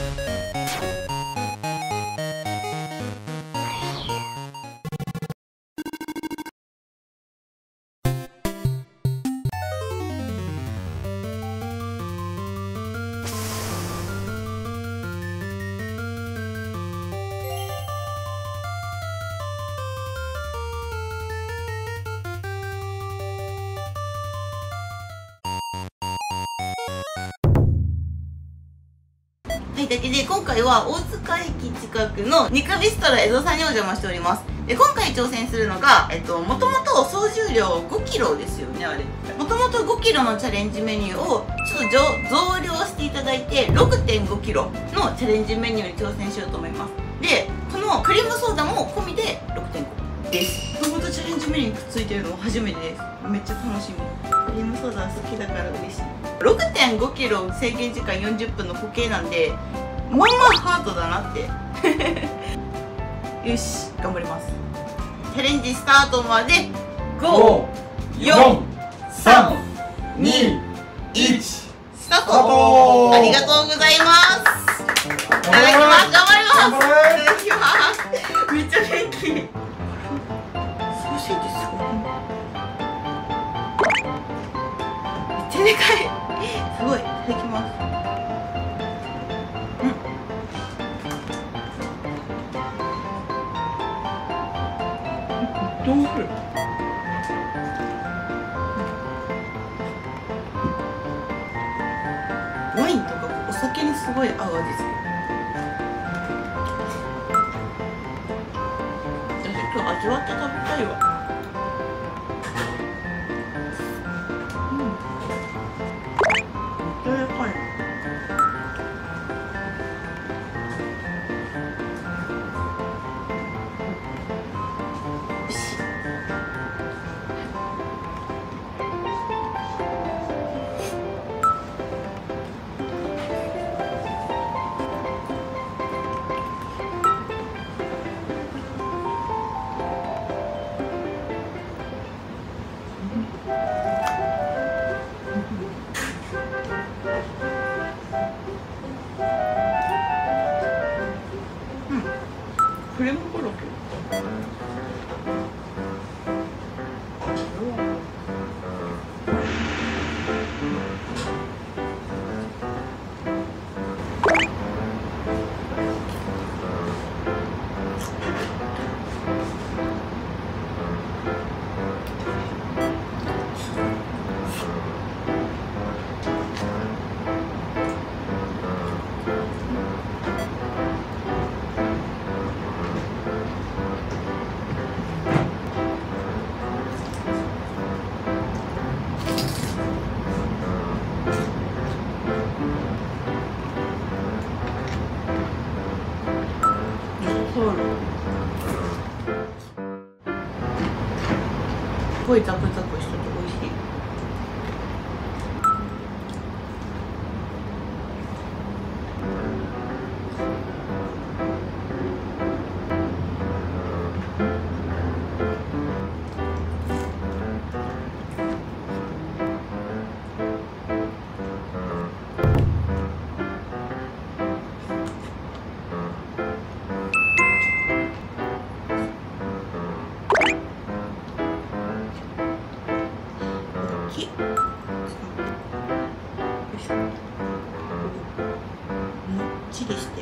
はい、だけで今回は大塚駅近くのニカビストラ江戸さんにお邪魔しております。で、今回挑戦するのが、もともと総重量5キロですよね、あれ。もともと5キロのチャレンジメニューをちょっと増量していただいて、6.5 キロのチャレンジメニューに挑戦しようと思います。で、このクリームソーダも込みで 6.5 です。もともとチャレンジメニューにくっついてるの初めてです。めっちゃ楽しみ。クリームソーダ好きだから嬉しい。6.5 キロ制限時間40分の固形なんで、まあまあハードだなってよし、頑張ります。チャレンジスタートまで5、4、3、2、1スタート。ありがとうございます。いただきます。頑張ります。いただきます。めっちゃ元気。ソーセージすごい。めっちゃでかい。すごい。いただきます。どうする？ワインとかお酒にすごい合う味ですね。私今日味わって食べたいわ。めっちゃでかい。クリームコロッケ。すごいザクザクしてて美味しい。してる。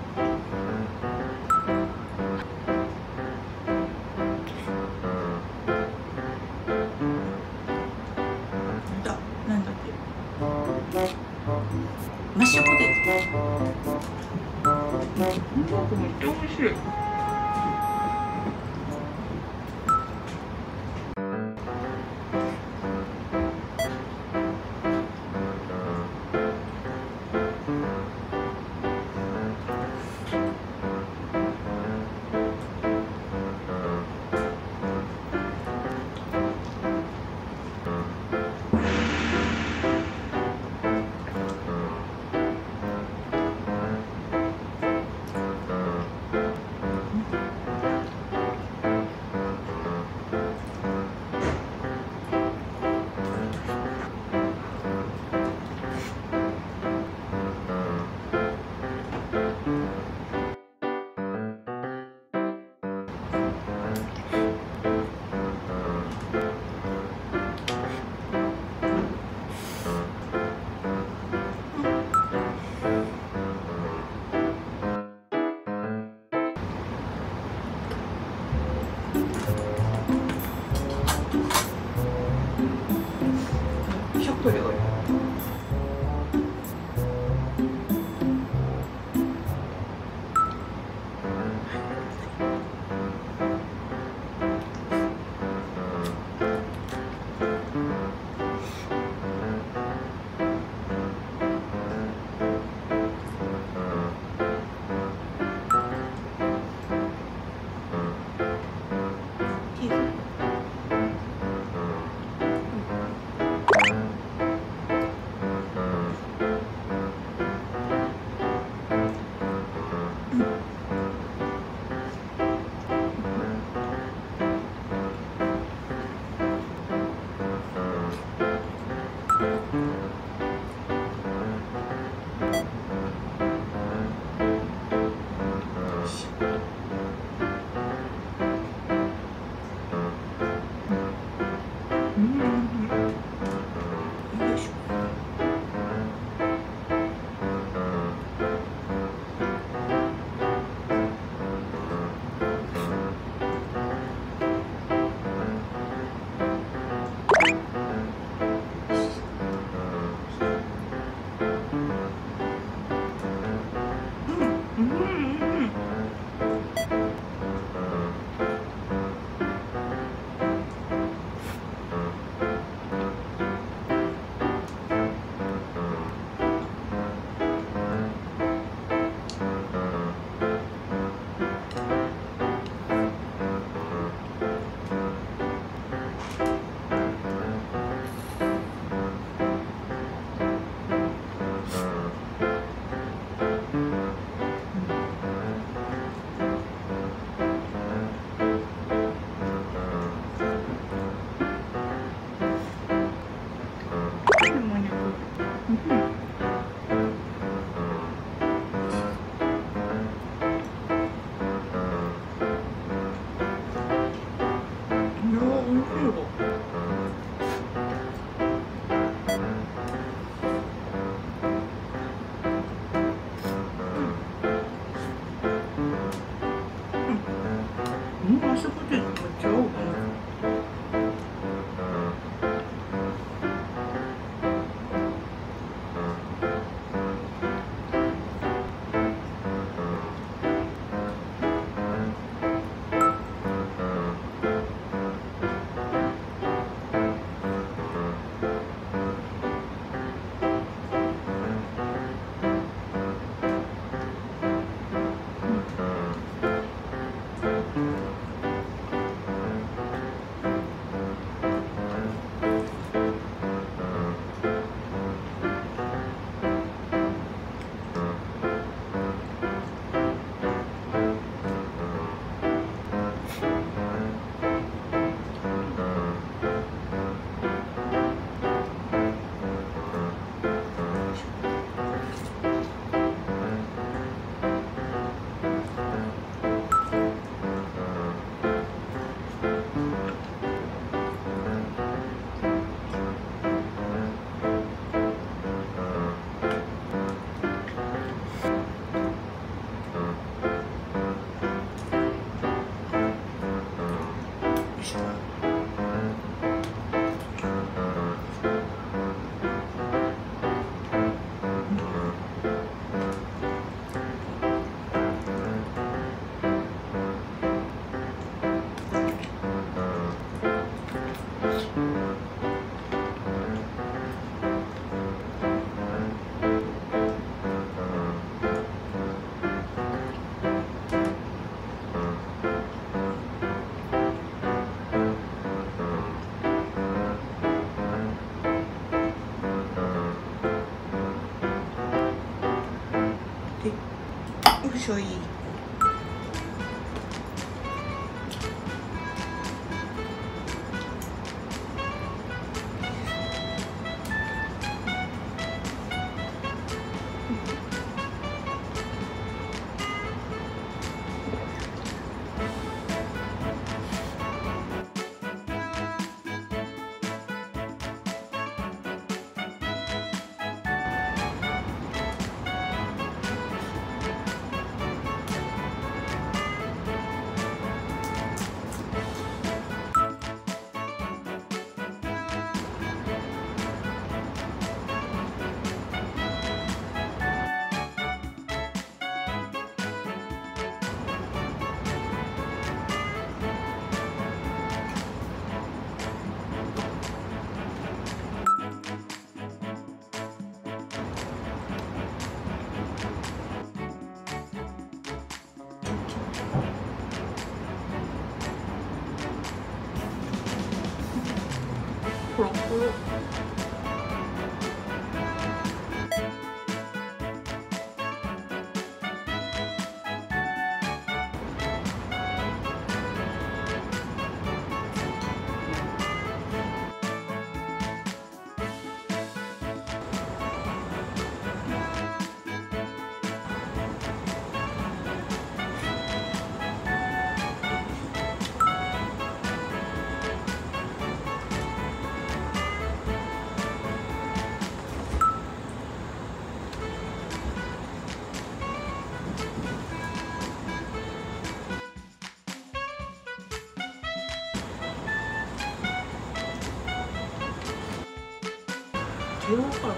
なんだっけ。マッシュポテト。めっちゃ美味しい。 ちょい。コロコロ。手をから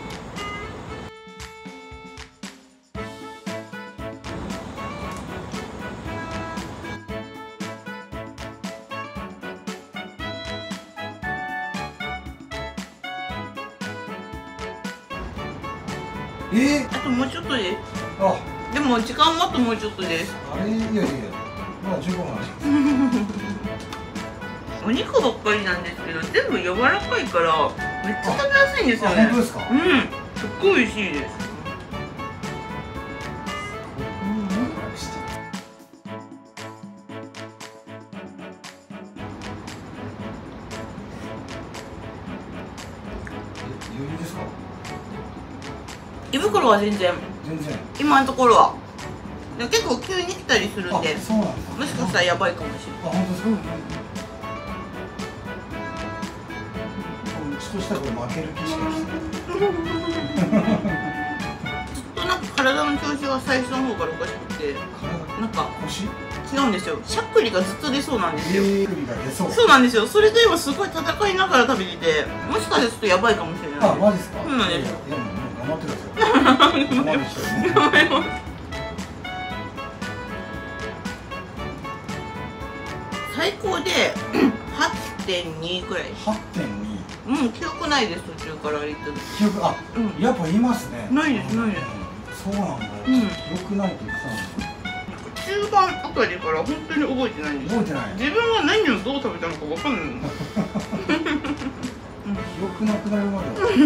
あともうちょっとです。あ、でも時間もあともうちょっとです。 あれ、いやいやいや、まだ15分ある。 お肉ばっかりなんですけど、全部柔らかいからめっちゃ食べやすいんですよね。 本当ですか？ うん、すっごい美味しいです。 余裕ですか？ 胃袋は全然今のところはで結構急に来たりするんで、 そうなんだ。 もしかしたらやばいかもしれない。 あ、本当ですか？うちとしたらこれ負ける気しかしてない。 ずっとなんか体の調子が最初の方からおかしくて、なんか腰？ 違うんですよ。しゃっくりがずっと出そうなんですよ。 そうなんですよ。それと今すごい戦いながら食べてて、もしかしたらちょっとやばいかもしれない。 あ、マジですか？ そうなんですよ。 いやもう頑張ってください。頑張ります。 最高で8.2くらい。 8.2。 もう記憶ないです。途中から言った時。 記憶、あ、やっぱ言いますね。 ないですないです。 そうなんだ。記憶ないと言ってたんですよ。 中盤あたりから本当に覚えてないんです。 覚えてない。 自分は何をどう食べたのかわかんない。 記憶なくなるまでは。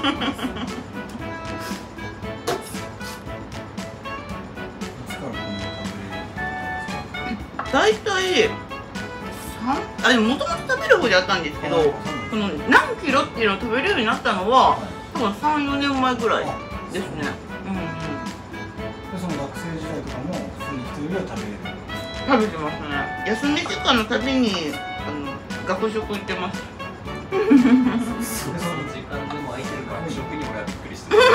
だいたい3、でももともと食べる方であったんですけど、この何キロっていうのを食べるようになったのは多分3、4年前ぐらいですね。 その学生時代とかも普通に人よりは食べれる？ 食べてますね。休み時間のたびに学食行ってます。 その時間でも空いてる学食に俺はびっくりしてる。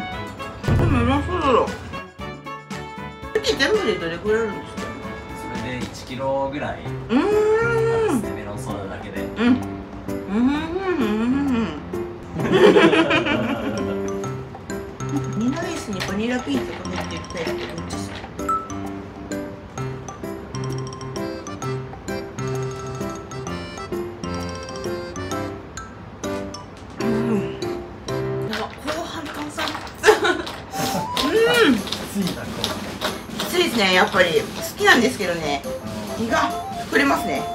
うまそうだろ。全部でどれくらいあるんですか？ それで 1キロぐらいうーん。 メロンソーダだけで。 バニラアイスにバニラビーンズかけていきたいけど、めっちゃ好き。後半炭酸。 ついたきついですね、やっぱり好きなんですけどね、胃が膨れますね。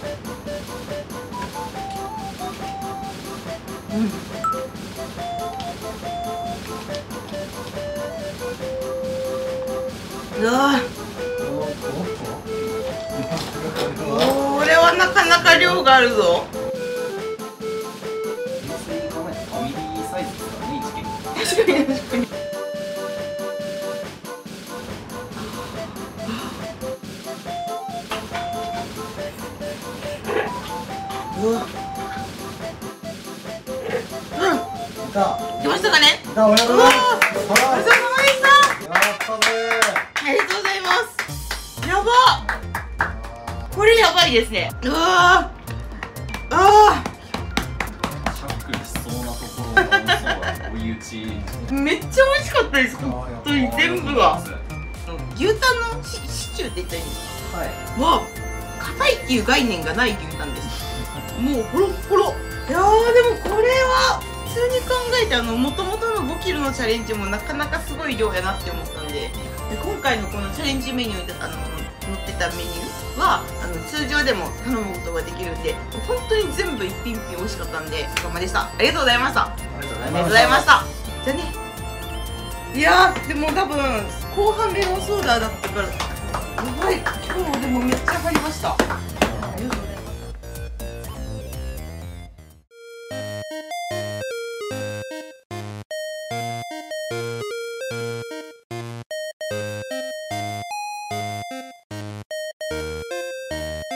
うわこれはなかなか量があるぞ。 ファミリーサイズですからね、1キロ。 確かに確かに。うわ来ましたかね。 おめでとうございます。 お疲れ様でした。 やったねありがとうございます。やば。これやばいですね。うわシャックしそうなところが多そうだ。追い打ち。 めっちゃ美味しかったです。本当に全部が。牛タンのシチューって言ったらいいんですか。 はい。 は硬いっていう概念がない牛タンです。もうホロッホロ。いやーでもこれは普通に考えて元々の5キロのチャレンジもなかなかすごい量やなって思ったんで、今回のこのチャレンジメニューで載ってたメニューは通常でも頼むことができるんで、本当に全部一品一品美味しかったんで、お疲れ様でした。ありがとうございました。 ありがとうございありがとうます。 ございました。じゃあね。いやーでも多分後半メロンソーダだったからやばい。今日でもめっちゃ張りました。